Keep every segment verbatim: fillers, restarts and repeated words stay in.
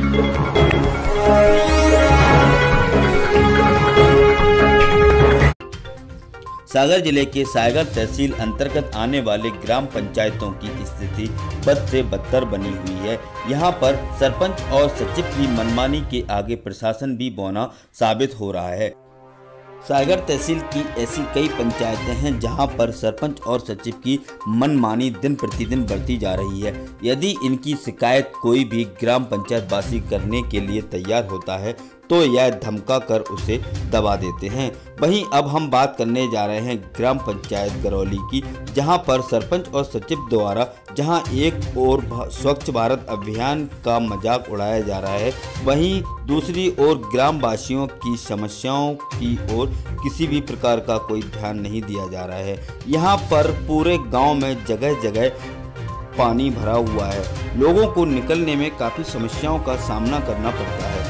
सागर जिले के सागर तहसील अंतर्गत आने वाले ग्राम पंचायतों की स्थिति बद से बदतर बनी हुई है। यहां पर सरपंच और सचिव की मनमानी के आगे प्रशासन भी बौना साबित हो रहा है। सागर तहसील की ऐसी कई पंचायतें हैं जहां पर सरपंच और सचिव की मनमानी दिन प्रतिदिन बढ़ती जा रही है। यदि इनकी शिकायत कोई भी ग्राम पंचायत वासी करने के लिए तैयार होता है तो यह धमका कर उसे दबा देते हैं। वहीं अब हम बात करने जा रहे हैं ग्राम पंचायत गरौली की, जहां पर सरपंच और सचिव द्वारा जहां एक ओर स्वच्छ भारत अभियान का मजाक उड़ाया जा रहा है, वहीं दूसरी ओर ग्रामवासियों की समस्याओं की ओर किसी भी प्रकार का कोई ध्यान नहीं दिया जा रहा है। यहां पर पूरे गांव में जगह जगह पानी भरा हुआ है। लोगों को निकलने में काफ़ी समस्याओं का सामना करना पड़ता है।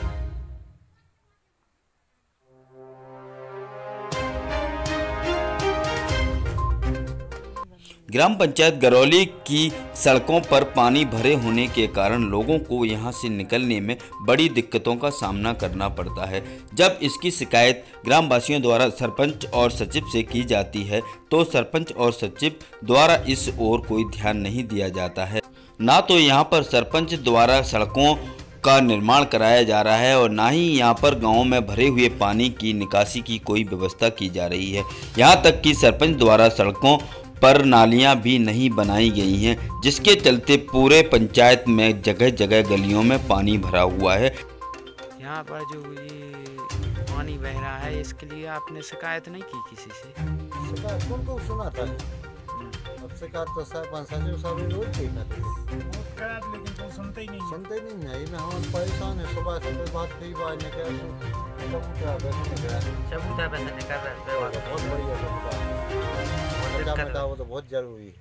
ग्राम पंचायत गरौली की सड़कों पर पानी भरे होने के कारण लोगों को यहां से निकलने में बड़ी दिक्कतों का सामना करना पड़ता है। जब इसकी शिकायत ग्रामवासियों द्वारा सरपंच और सचिव से की जाती है तो सरपंच और सचिव द्वारा इस ओर कोई ध्यान नहीं दिया जाता है। ना तो यहां पर सरपंच द्वारा सड़कों का निर्माण कराया जा रहा है और ना ही यहाँ पर गाँव में भरे हुए पानी की निकासी की कोई व्यवस्था की जा रही है। यहाँ तक कि सरपंच द्वारा सड़कों पर नालियां भी नहीं बनाई गई हैं, जिसके चलते पूरे पंचायत में जगह जगह गलियों में पानी भरा हुआ है। यहाँ पर जो ये पानी बह रहा है इसके लिए आपने शिकायत नहीं की किसी से? शिकायत कौन को सुना था? अब शिकायत तो सरपंच सचिव सब रोज की करते हैं, लेकिन कोई सुनते ही नहीं सुनते ही नहीं है। इनमें हम परेशान है। सुबह से कोई बात कई बार नहीं कर सबूता पैसा निकल सबूता पैसा निकल रहा है। बहुत बढ़िया सबूता वो तो बहुत जरूरी है।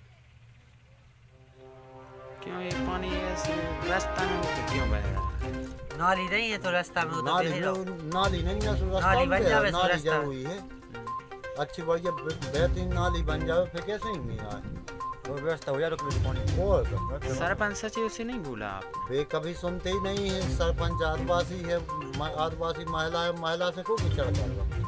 क्यों ये पानी ऐसे रास्ता में होकर क्यों बह रहा है? नाली नहीं है तो रास्ता में नाली नाली नहीं है तो रास्ता नाली बन जावे, नाली जरूरी है। अच्छी बढ़िया बेहतरीन नाली बन जावे फिर कैसे ही नहीं आए और व्यवस्था हो जाए तो पानी। और सरपंच सचिव से नहीं बोला आप? वे कभी सुनते ही नहीं है। सरपंच आदिवासी है, आदिवासी महिला है, महिला से कोई विचार कर रहा।